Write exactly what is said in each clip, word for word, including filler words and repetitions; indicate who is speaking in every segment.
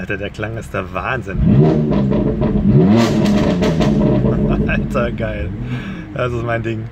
Speaker 1: Alter, der Klang ist der Wahnsinn. Alter, geil. Das ist mein Ding.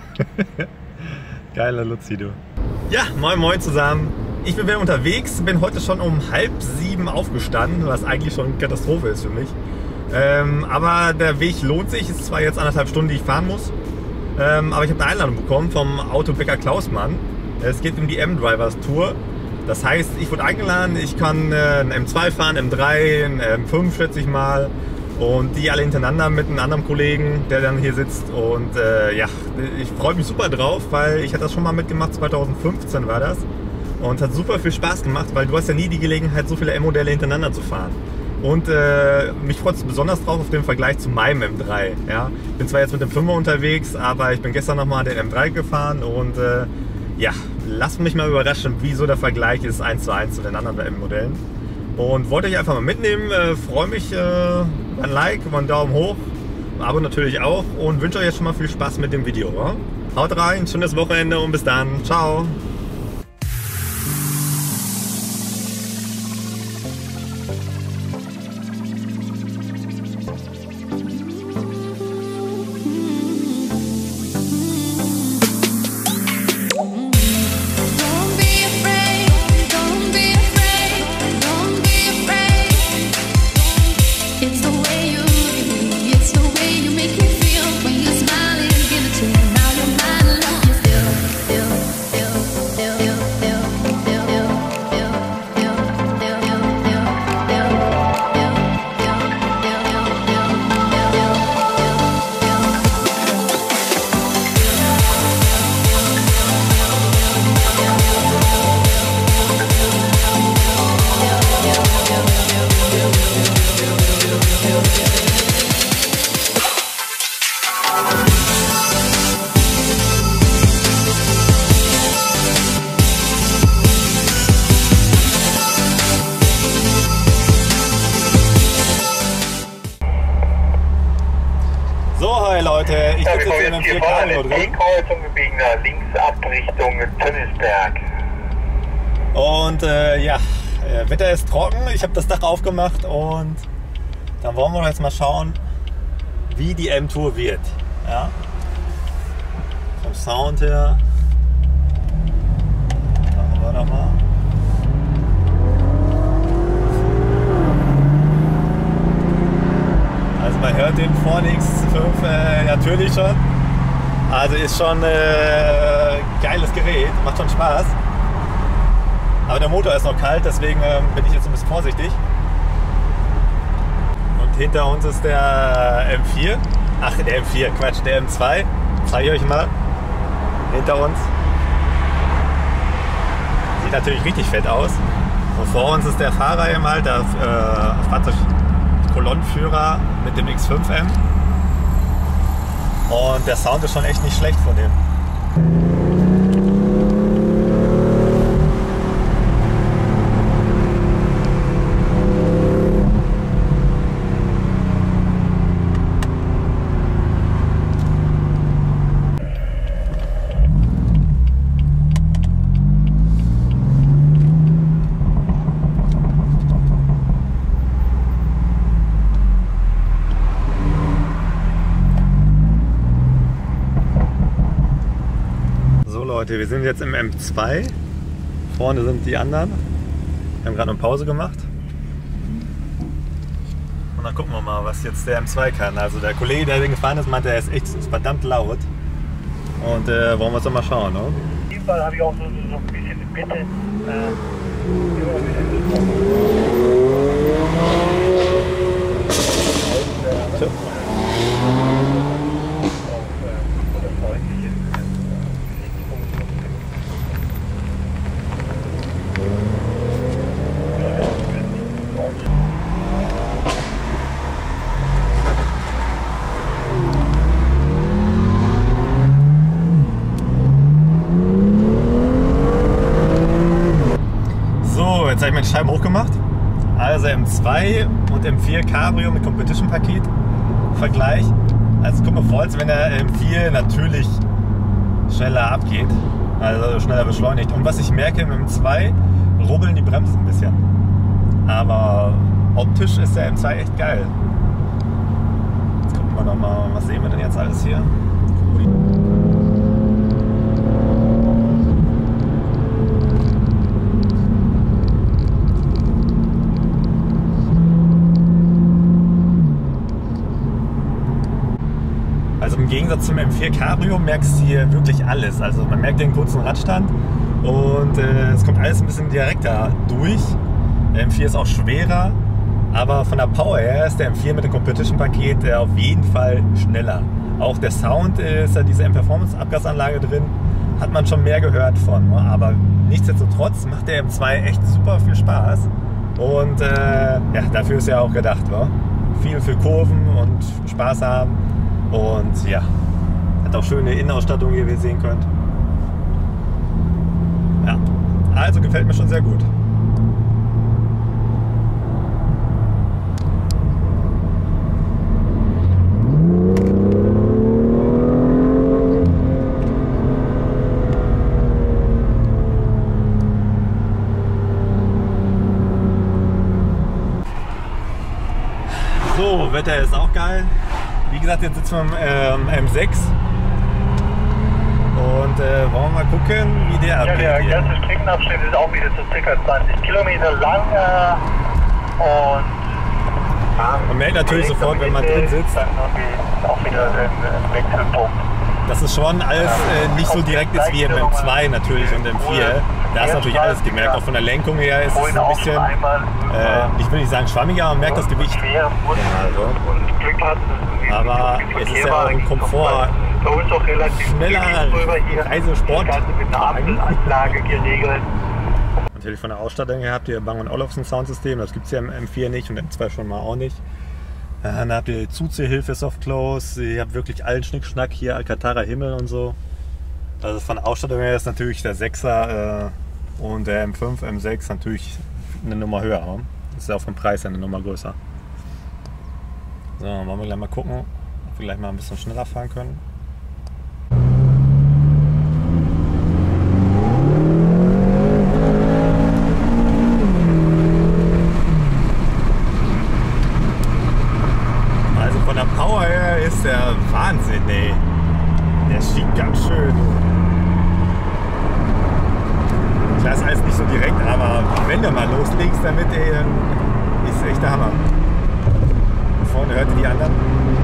Speaker 1: Geiler Luzi, du. Ja, moin moin zusammen. Ich bin wieder unterwegs, bin heute schon um halb sieben aufgestanden, was eigentlich schon eine Katastrophe ist für mich. Ähm, aber der Weg lohnt sich. Es ist zwar jetzt anderthalb Stunden, die ich fahren muss, ähm, aber ich habe eine Einladung bekommen vom Autobäcker Klausmann. Es geht um die M-Drivers Tour. Das heißt, ich wurde eingeladen, ich kann äh, ein M zwei fahren, M drei, ein M fünf schätze ich mal. Und die alle hintereinander mit einem anderen Kollegen, der dann hier sitzt. Und äh, ja, ich freue mich super drauf, weil ich hatte das schon mal mitgemacht, zweitausendfünfzehn war das. Und hat super viel Spaß gemacht, weil du hast ja nie die Gelegenheit, so viele M-Modelle hintereinander zu fahren. Und äh, mich freut es besonders drauf auf den Vergleich zu meinem M drei. Ja? Ich bin zwar jetzt mit dem Fünfer unterwegs, aber ich bin gestern nochmal den M drei gefahren. Und äh, ja, lasst mich mal überraschen, wieso der Vergleich ist eins zu eins zu den anderen M-Modellen. Und wollte ich einfach mal mitnehmen. Äh, freue mich äh, über ein Like, über einen Daumen hoch, ein Abo natürlich auch. Und wünsche euch jetzt schon mal viel Spaß mit dem Video. Ja? Haut rein, schönes Wochenende und bis dann. Ciao. Leute, ich
Speaker 2: ja,
Speaker 1: sitze jetzt in einem vier K-Auto drin.
Speaker 2: Kreuzung gebiegen nach links ab Richtung Tönnisberg.
Speaker 1: Und äh, ja, äh, Wetter ist trocken, ich habe das Dach aufgemacht und dann wollen wir jetzt mal schauen, wie die M-Tour wird. Ja? Vom Sound her. Machen wir doch mal. Also man hört den Phoenix fünf äh, natürlich schon. Also ist schon äh, geiles Gerät, macht schon Spaß. Aber der Motor ist noch kalt, deswegen äh, bin ich jetzt ein bisschen vorsichtig. Und hinter uns ist der M vier. Ach, der M vier, Quatsch, der M zwei. Zeige ich euch mal. Hinter uns. Sieht natürlich richtig fett aus. Und vor uns ist der Fahrer eben halt, der äh, Fahrzeug Kolonnenführer mit dem X fünf M. Und der Sound ist schon echt nicht schlecht von dem. Leute, wir sind jetzt im M zwei. Vorne sind die anderen. Wir haben gerade eine Pause gemacht. Und dann gucken wir mal, was jetzt der M zwei kann. Also der Kollege, der den gefahren ist, meinte, er ist echt verdammt laut. Und äh, wollen wir uns doch mal schauen, ne?
Speaker 2: In diesem Fall habe ich auch so, so ein bisschen die Bitte. Äh,
Speaker 1: so. Jetzt habe ich meine Scheiben hochgemacht. Also M zwei und M vier Cabrio mit Competition Paket. Vergleich. Also guck mal vor, als wenn der M vier natürlich schneller abgeht. Also schneller beschleunigt. Und was ich merke im M zwei, rubbeln die Bremsen ein bisschen. Aber optisch ist der M zwei echt geil. Jetzt gucken wir noch mal, was sehen wir denn jetzt alles hier? Also im Gegensatz zum M vier Cabrio merkst du hier wirklich alles. Also man merkt den kurzen Radstand und äh, es kommt alles ein bisschen direkter durch. Der M vier ist auch schwerer, aber von der Power her ist der M vier mit dem Competition-Paket äh, auf jeden Fall schneller. Auch der Sound ist ja diese M-Performance-Abgasanlage drin, hat man schon mehr gehört von. Ne? Aber nichtsdestotrotz macht der M zwei echt super viel Spaß und äh, ja, dafür ist er auch gedacht. Wa? Viel für Kurven und Spaß haben. Und ja, hat auch schöne Innenausstattung, wie ihr sehen könnt. Ja, also gefällt mir schon sehr gut. So, Wetter ist auch geil. Wie gesagt, jetzt sitzen wir im ähm, M sechs und äh, wollen wir mal gucken, wie der
Speaker 2: Ja,
Speaker 1: abgeht.
Speaker 2: der
Speaker 1: hier.
Speaker 2: ganze Streckenabschnitt ist auch wieder so ca. zwanzig Kilometer lang äh, und ja,
Speaker 1: Man merkt natürlich
Speaker 2: direkt
Speaker 1: sofort,
Speaker 2: am
Speaker 1: wenn man
Speaker 2: Ende
Speaker 1: drin sitzt,
Speaker 2: dann irgendwie auch wieder ein Wechselpunkt.
Speaker 1: dass es schon alles äh, nicht so direkt ist wie im M zwei natürlich und M vier. Da ist natürlich alles gemerkt. Auch von der Lenkung her ist es
Speaker 2: Vorhin
Speaker 1: ein
Speaker 2: auch
Speaker 1: bisschen,
Speaker 2: schon einmal
Speaker 1: äh, ich will nicht sagen schwammiger, man merkt das Gewicht.
Speaker 2: schwer
Speaker 1: also.
Speaker 2: und Glück hat, dass es
Speaker 1: Aber
Speaker 2: irgendwie
Speaker 1: es ist
Speaker 2: Verkehr
Speaker 1: ja auch
Speaker 2: war,
Speaker 1: ein
Speaker 2: ging
Speaker 1: Komfort.
Speaker 2: Bei uns auch relativ
Speaker 1: Schneller
Speaker 2: zügig rüber hier.
Speaker 1: Reisesport.
Speaker 2: Das Ganze mit einer Ampelanlage geregelt.
Speaker 1: Natürlich von der Ausstattung her habt ihr Bang und Olufsen Soundsystem, das gibt es ja im M vier nicht und im M zwei schon mal auch nicht. Äh, Dann habt ihr Zuziehhilfe Soft Close, ihr habt wirklich allen Schnickschnack hier, Alcantara Himmel und so. Also von der Ausstattung her ist natürlich der sechser äh, und der M fünf, M sechs natürlich eine Nummer höher. Ne? Das ist ja auch vom Preis her eine Nummer größer. So, wollen wir gleich mal gucken, ob wir gleich mal ein bisschen schneller fahren können. Also von der Power her ist der Wahnsinn, ey. Der schiebt ganz schön. Klar ist alles nicht so direkt, aber wenn du mal loslegst damit, ey, dann ist echt der Hammer. Und vorne hört ihr die anderen.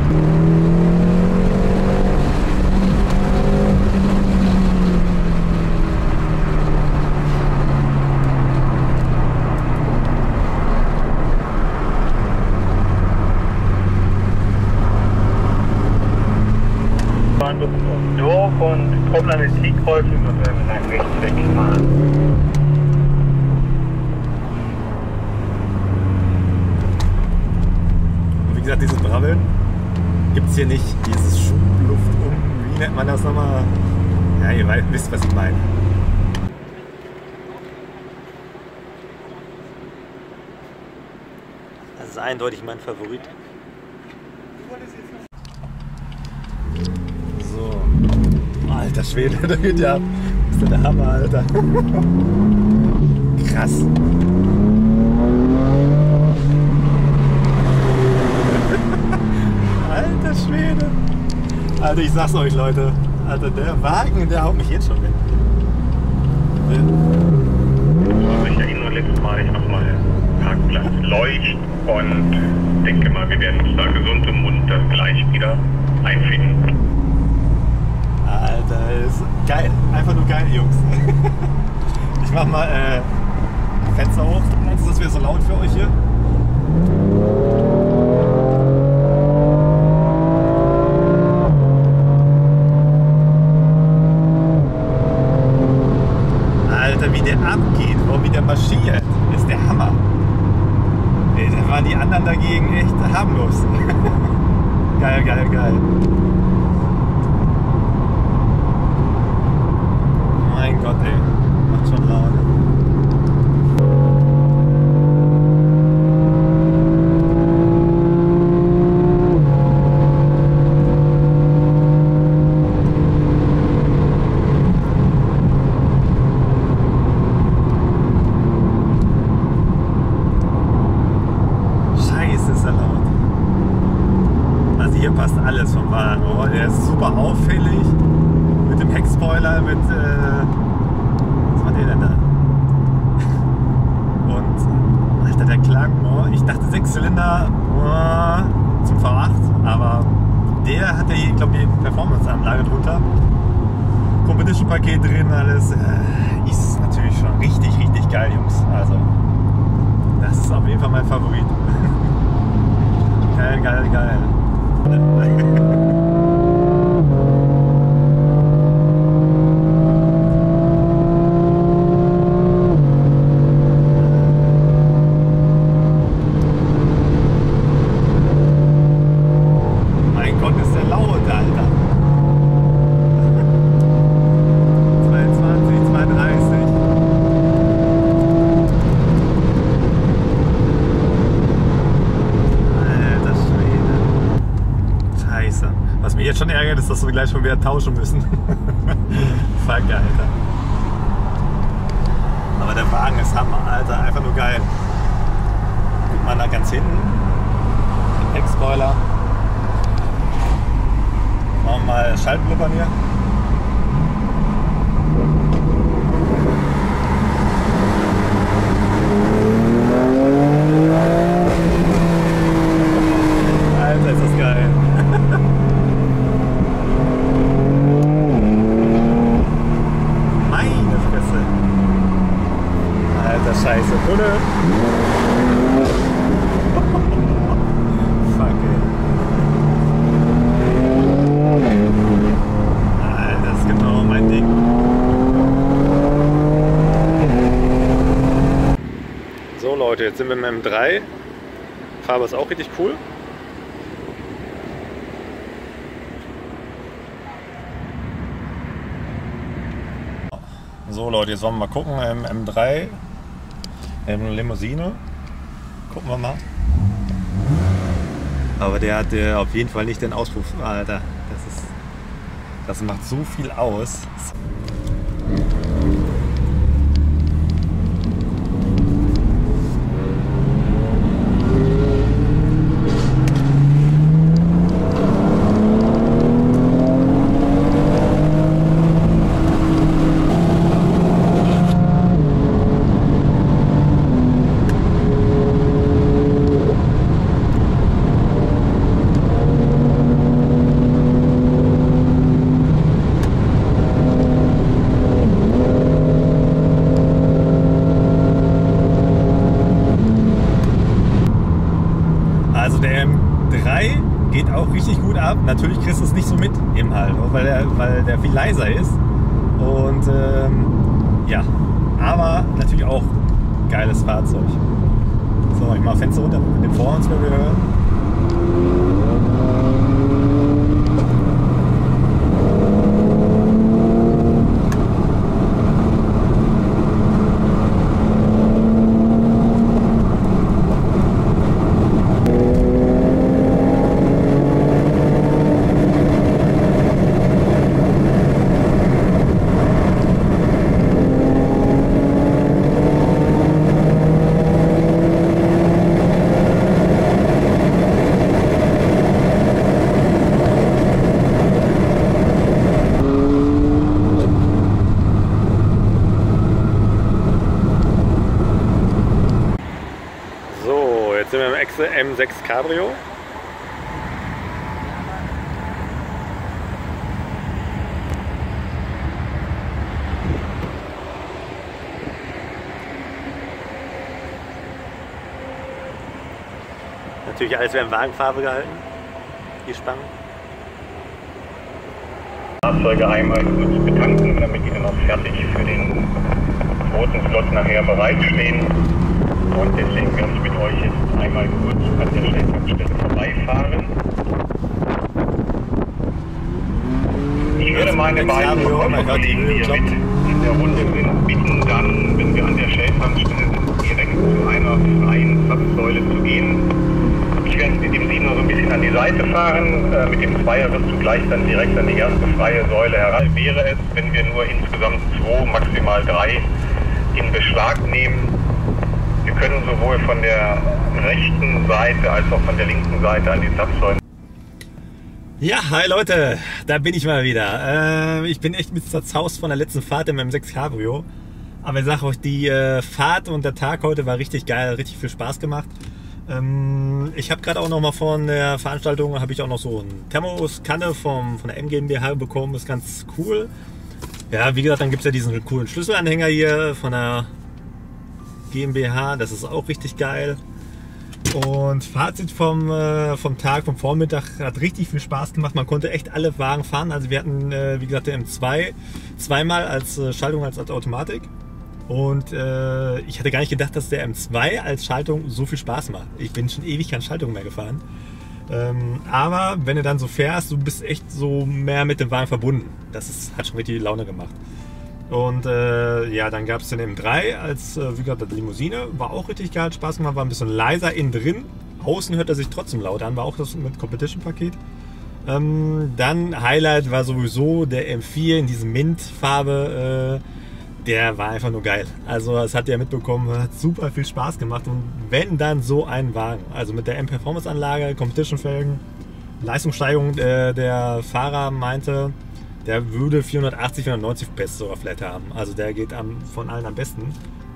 Speaker 2: Dorf und kommen an den Siegkreuz und dann werden wir nach rechts wegfahren.
Speaker 1: Und wie gesagt, dieses Brabbeln gibt es hier nicht. Dieses Schubluft um, wie nennt man das nochmal? Ja, ihr weißt, wisst, was ich meine. Das ist eindeutig mein Favorit. So. Alter Schwede, da geht ja ab. Das ist der Hammer, Alter. Krass. Alter Schwede. Alter, ich sag's euch, Leute. Alter, der Wagen, der haut mich jetzt schon weg.
Speaker 3: Also ich erinnere letztes Mal ich nochmal Parkplatz Leucht und denke mal, wir werden uns da gesund und munter gleich wieder einfinden.
Speaker 1: Alter, ist geil. Einfach nur geil, Jungs. Ich mach mal äh, Fenster hoch. Meinst du, das wäre so laut für euch hier? Alter, wie der abgeht, oh, wie der marschiert. Ist der Hammer. Ey, da waren die anderen dagegen echt harmlos. Geil, geil, geil. Mein Gott, ey. Macht schon Laune. Heckspoiler mit, äh, was war der denn da? Und, Alter, der Klang, oh, ich dachte sechs Zylinder oh, zum V acht, aber der hat ja, ich glaube, die Performance-Anlage drunter. Competition-Paket drin, alles, äh, ist natürlich schon richtig, richtig geil, Jungs. Also, das ist auf jeden Fall mein Favorit. Geil, geil, geil. Mein Gott, ist der laut, Alter. zweihundertzwanzig, zweihundertdreißig. Alter Schwede. Scheiße. Was mich jetzt schon ärgert, ist, dass wir gleich schon wieder tauschen müssen. Fuck, Alter. Aber der Wagen ist Hammer, Alter. Einfach nur geil. Guck mal da ganz hinten. Den Heckspoiler. Machen wir mal Schaltblubbern hier. Alter, ist das geil. Meine Fresse. Alter, scheiße. Bulle. Fuck, ey. Alter, das ist genau mein Ding. So Leute, jetzt sind wir im M drei. Farbe ist auch richtig cool. So Leute, jetzt wollen wir mal gucken im M drei, im Limousine. Gucken wir mal. Aber der hat äh, auf jeden Fall nicht den Auspuff. Alter, das ist, das macht so viel aus. Also der M drei geht auch richtig gut ab. Natürlich kriegst du es nicht so mit eben halt, weil der, weil der viel leiser ist. Und ähm, ja, aber natürlich auch geiles Fahrzeug. So, ich mache Fenster runter mit dem Vorhans, wenn wir hören. Jetzt sind wir im Exe M sechs Cabrio. Natürlich alles in Wagenfarbe gehalten. Die Spangen.
Speaker 3: Fahrzeuge einmal kurz betanken, damit die dann auch fertig für den zweiten Slot nachher bereitstehen. Und deswegen werde ich mit euch jetzt einmal kurz an der Stelltankstelle vorbeifahren. Ich würde meine beiden Kollegen, die hier mit in der Runde sind, bitten, dann, wenn wir an der Stelltankstelle sind, direkt zu einer freien Zapfsäule zu gehen. Ich werde mit dem Siebener so ein bisschen an die Seite fahren. Äh, mit dem Zweier wirst du gleich dann direkt an die erste freie Säule heran. Wäre es, wenn wir nur insgesamt zwei, maximal drei in Beschlag nehmen. Wir können sowohl von der rechten Seite als auch von der linken Seite an die Zapfsäulen.
Speaker 1: Ja, hi Leute, da bin ich mal wieder. Äh, ich bin echt mit zerzaust von der letzten Fahrt in meinem sechs Cabrio. Aber ich sage euch, die äh, Fahrt und der Tag heute war richtig geil, richtig viel Spaß gemacht. Ähm, ich habe gerade auch noch mal von der Veranstaltung, habe ich auch noch so eine Thermoskanne vom, von der M GmbH bekommen, ist ganz cool. Ja, wie gesagt, dann gibt es ja diesen coolen Schlüsselanhänger hier von der GmbH, das ist auch richtig geil. Und Fazit vom, äh, vom Tag, vom Vormittag, hat richtig viel Spaß gemacht. Man konnte echt alle Wagen fahren. Also wir hatten, äh, wie gesagt, der M zwei zweimal als äh, Schaltung als, als Automatik. Und äh, ich hatte gar nicht gedacht, dass der M zwei als Schaltung so viel Spaß macht. Ich bin schon ewig keine Schaltung mehr gefahren. Ähm, aber wenn du dann so fährst, du bist echt so mehr mit dem Wagen verbunden. Das ist, hat schon richtig Laune gemacht. Und äh, ja, dann gab es den M drei als, äh, wie gesagt, Limousine. War auch richtig geil, hat Spaß gemacht, war ein bisschen leiser innen drin. Außen hört er sich trotzdem laut an, war auch das mit Competition-Paket. Ähm, dann Highlight war sowieso der M vier in diesem Mint-Farbe. Äh, der war einfach nur geil. Also das hat ihr mitbekommen, hat super viel Spaß gemacht. Und wenn dann so ein Wagen, also mit der M-Performance-Anlage, Competition-Felgen, Leistungssteigerung, äh, der Fahrer meinte, der würde vierhundertachtzig, vierhundertneunzig P S sogar vielleicht haben. Also der geht am, von allen am besten.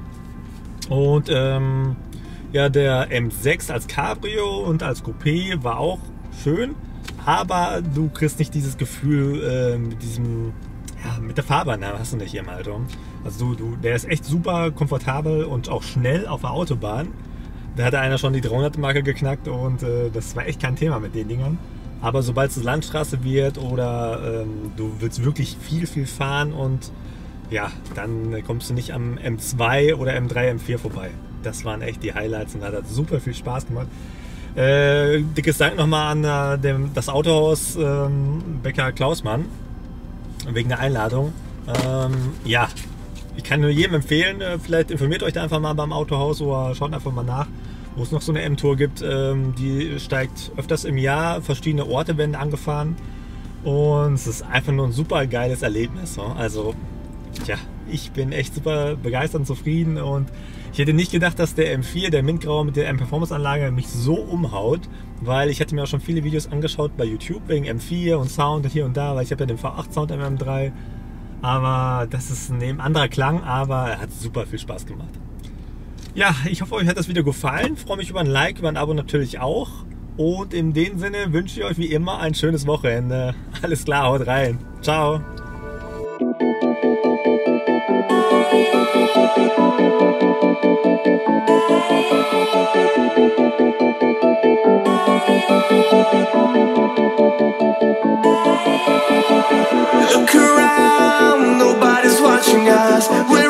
Speaker 1: Und ähm, ja, der M sechs als Cabrio und als Coupé war auch schön. Aber du kriegst nicht dieses Gefühl äh, mit diesem, ja, mit der Fahrbahn, hast du nicht hier im Alter. Also du, du, der ist echt super komfortabel und auch schnell auf der Autobahn. Da hatte einer schon die dreihundert Marke geknackt und äh, das war echt kein Thema mit den Dingern. Aber sobald es Landstraße wird oder ähm, du willst wirklich viel, viel fahren und ja, dann kommst du nicht am M zwei oder M drei, M vier vorbei. Das waren echt die Highlights und hat super viel Spaß gemacht. Äh, dickes Dank nochmal an äh, dem, das Autohaus ähm, Bäcker Klausmann wegen der Einladung. Ähm, ja, ich kann nur jedem empfehlen, äh, vielleicht informiert euch da einfach mal beim Autohaus oder schaut einfach mal nach, wo es noch so eine M-Tour gibt. Ähm, die steigt öfters im Jahr, verschiedene Orte werden angefahren und es ist einfach nur ein super geiles Erlebnis. So. Also, tja, ich bin echt super begeistert und zufrieden und ich hätte nicht gedacht, dass der M vier, der Mintgrau mit der M-Performance-Anlage mich so umhaut, weil ich hatte mir auch schon viele Videos angeschaut bei YouTube wegen M vier und Sound und hier und da, weil ich habe ja den V acht Sound im M drei, aber das ist ein anderer Klang, aber er hat super viel Spaß gemacht. Ja, ich hoffe, euch hat das Video gefallen. Ich freue mich über ein Like, über ein Abo natürlich auch. Und in dem Sinne wünsche ich euch wie immer ein schönes Wochenende. Alles klar, haut rein. Ciao.
Speaker 4: Look around, nobody's watching us. We're